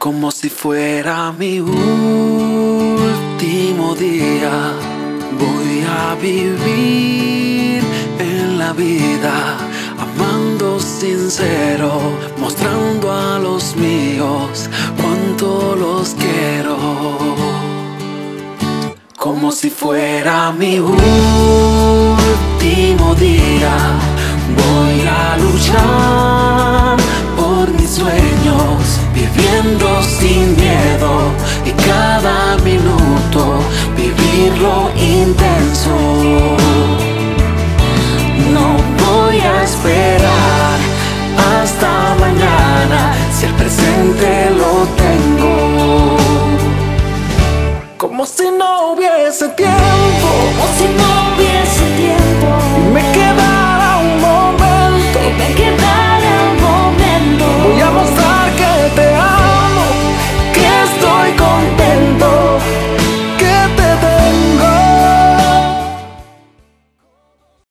Como si fuera mi último día, voy a vivir en la vida, amando sincero, mostrando a los míos cuánto los quiero. Como si fuera mi último día, voy a luchar